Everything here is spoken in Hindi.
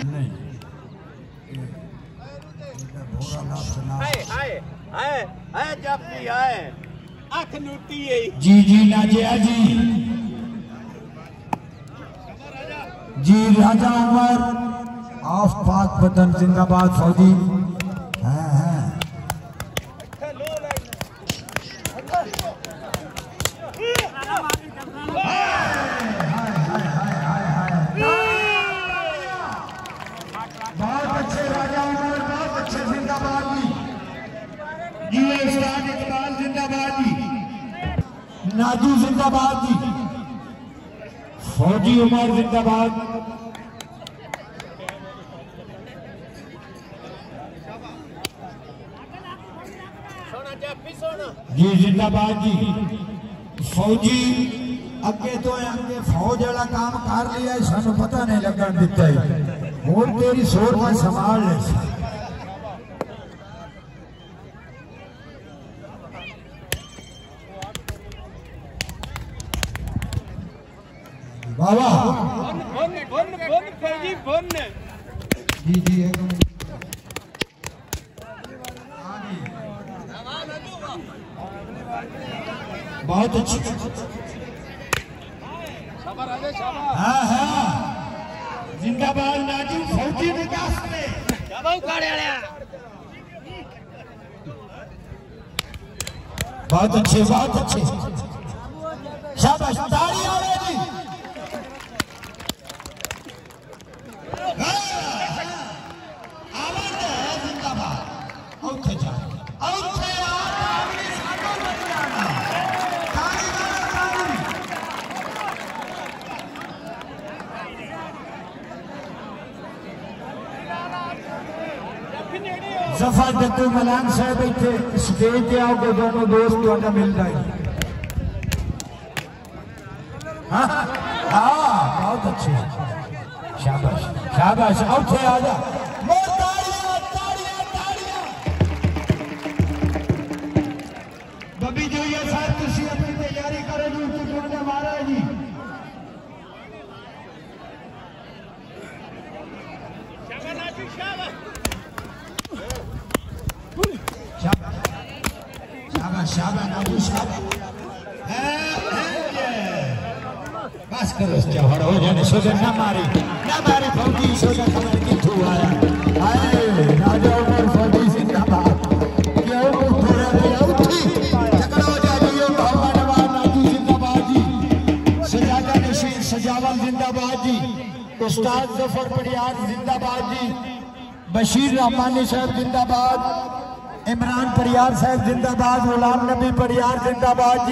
जी जी नाजिया जी जी राजा उमर ऑफ पाक बदन जिंदाबाद फौजी। हाँ बहुत अच्छे राजा उमर, बहुत अच्छे जिंदाबाद जी उस्ताद इकबाल जिंदाबाद जी, नाजू जिंदाबाद जी, फौजी उमर जिंदाबाद। जी जिंदाबाद जी फौजी अगे तो अगे फौज वाला काम कर लिया, सानू पता नहीं लगन दिता है। और तेरी सोच में संभाल ले बाबा। जी जी बहुत अच्छी। हाँ हाँ जिंदाबाद नाजू फौजी विकास में बहुत अच्छे, बहुत अच्छे, शाबाश तालियां जी। जफर दत्तू मलान साहब इतने स्टेज पे आओगे, दोनों दोस्त तो मिल जाए। हाँ हाँ बहुत अच्छे, शाबाश शाबाश। उठे आजा बबी जो ये साहब तुसी अपनी तैयारी करो जी, तुझे मारा जी। शाबाश शाबाश नाजू शाबाश। बस करो जौहर हो जाने, सोचा ना मारी फौजी, सोचा खबर की थू आया। आए राजा उमर फौजी जिंदाबाद। क्यों थोड़ा दिया उठी तकड़ा हो जा जी। मोहम्मद नवाज नाजू जिंदाबाद जी, सजादा नशीर सजावल जिंदाबाद जी, उस्ताद जफर पड़ियार जिंदाबाद जी, बशीर रहमानी साहब जिंदाबाद, इमरान परियार साहब जिंदाबाद, गुलाम नबी परियार जिंदाबाद।